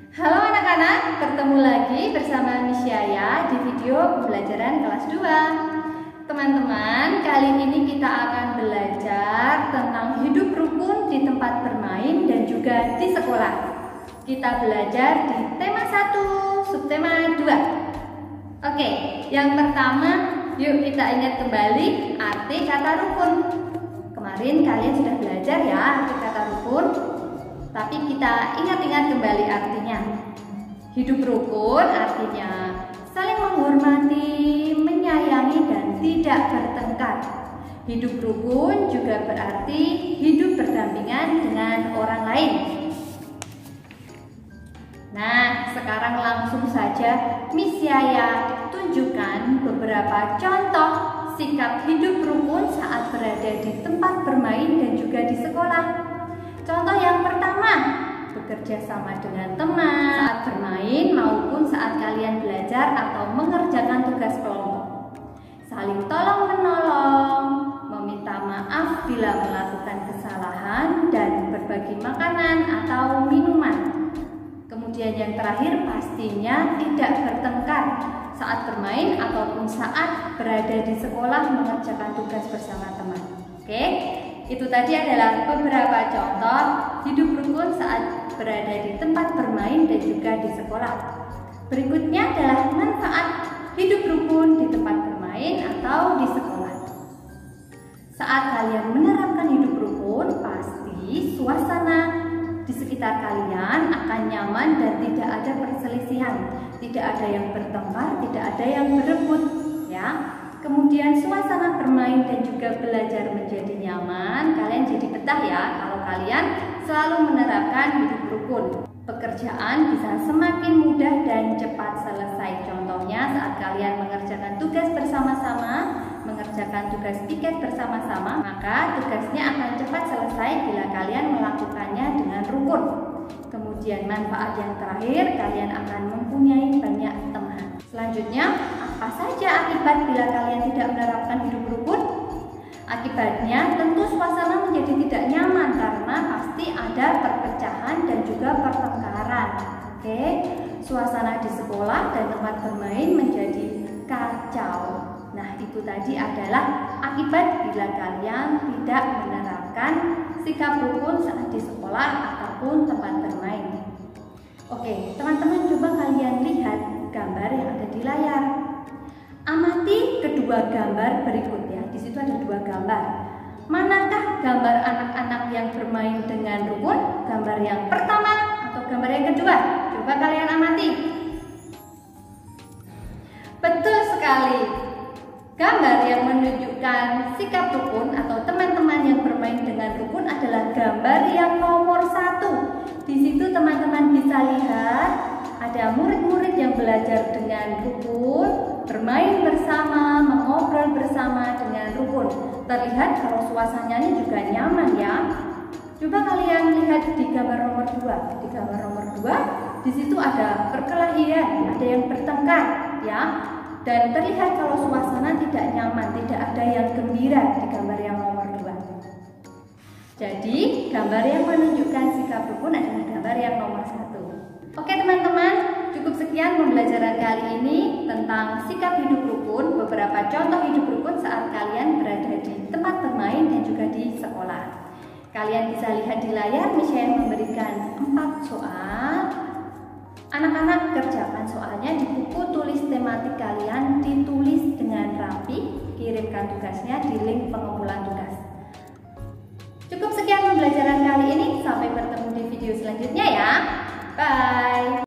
Halo anak-anak, bertemu lagi bersama Miss Yaya di video pembelajaran kelas 2. Teman-teman, kali ini kita akan belajar tentang hidup rukun di tempat bermain dan juga di sekolah. Kita belajar di tema 1, subtema 2. Oke, yang pertama, yuk kita ingat kembali arti kata rukun. Kemarin kalian sudah belajar ya arti kata rukun. Tapi kita ingat-ingat kembali artinya. Hidup rukun artinya saling menghormati, menyayangi, dan tidak bertengkar. Hidup rukun juga berarti hidup berdampingan dengan orang lain. Nah, sekarang langsung saja Miss Yaya tunjukkan beberapa contoh sikap hidup rukun saat berada di tempat bermain dan juga di sekolah. Contoh yang pertama, bekerja sama dengan teman saat bermain maupun saat kalian belajar atau mengerjakan tugas kelompok. Saling tolong-menolong, meminta maaf bila melakukan kesalahan, dan berbagi makanan atau minuman. Kemudian yang terakhir pastinya tidak bertengkar saat bermain ataupun saat berada di sekolah mengerjakan tugas bersama teman. Oke? Itu tadi adalah beberapa contoh hidup rukun saat berada di tempat bermain dan juga di sekolah. Berikutnya adalah manfaat hidup rukun di tempat bermain atau di sekolah. Saat kalian menerapkan hidup rukun, pasti suasana di sekitar kalian akan nyaman dan tidak ada perselisihan, tidak ada yang bertengkar, tidak ada yang berebut, ya. Kemudian suasana bermain dan juga belajar menjadi nyaman. Kalian jadi betah ya kalau kalian selalu menerapkan hidup rukun. Pekerjaan bisa semakin mudah dan cepat selesai. Contohnya saat kalian mengerjakan tugas bersama-sama, mengerjakan tugas piket bersama-sama, maka tugasnya akan cepat selesai bila kalian melakukannya dengan rukun. Kemudian manfaat yang terakhir, kalian akan mempunyai banyak teman. Selanjutnya, apa saja akibat bila kalian tidak menerapkan hidup rukun? Akibatnya tentu suasana menjadi tidak nyaman karena pasti ada perpecahan dan juga pertengkaran. Oke, suasana di sekolah dan tempat bermain menjadi kacau. Nah, itu tadi adalah akibat bila kalian tidak menerapkan sikap rukun saat di sekolah ataupun tempat bermain. Oke, teman-teman coba kalian lihat gambar yang ada di layar. Amati kedua gambar berikutnya. Di situ ada dua gambar. Manakah gambar anak-anak yang bermain dengan rukun? Gambar yang pertama atau gambar yang kedua? Coba kalian amati. Betul sekali. Gambar yang menunjukkan sikap rukun atau teman-teman yang bermain dengan rukun adalah gambar yang nomor 1. Di situ teman-teman bisa lihat ada murid-murid yang belajar dengan rukun, bermain bersama, mengobrol bersama dengan rukun. Terlihat kalau suasananya juga nyaman ya. Coba kalian lihat di gambar nomor 2. Di gambar nomor 2, di situ ada perkelahian, ada yang bertengkar ya. Dan terlihat kalau suasana tidak nyaman, tidak ada yang gembira di gambar yang nomor 2. Jadi, gambar yang menunjukkan sikap rukun adalah gambar yang nomor 1. Oke teman-teman, cukup sekian pembelajaran kali ini tentang sikap hidup rukun, beberapa contoh hidup rukun saat kalian berada di tempat bermain dan juga di sekolah. Kalian bisa lihat di layar, Miss Yaya memberikan 4 soal. Anak-anak kerjakan soalnya di buku tulis tematik kalian, ditulis dengan rapi, kirimkan tugasnya di link pengumpulan tugas. Cukup sekian pembelajaran kali ini, sampai bertemu di video selanjutnya ya. Bye!